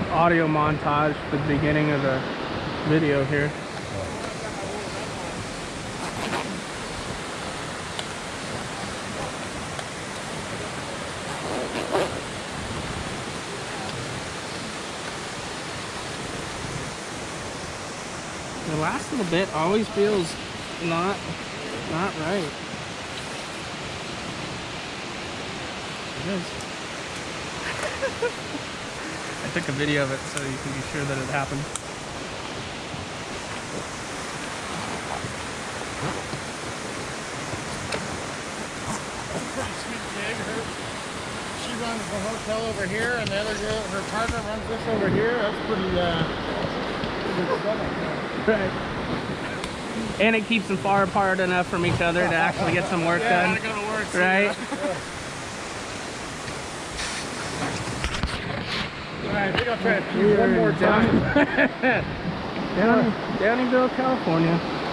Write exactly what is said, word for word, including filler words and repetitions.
audio montage for the beginning of the video here. The last little bit always feels not not right. It is. I took a video of it so you can be sure that it happened. Pretty sweet gig. Her, she runs the hotel over here, and the other girl, her partner, runs this over here. That's pretty. Uh, pretty stunning. Right. And it keeps them far apart enough from each other to actually get some work yeah, done. I gotta work. Right. Alright, I think I'll try to shoot one more time. Down, Downieville, California.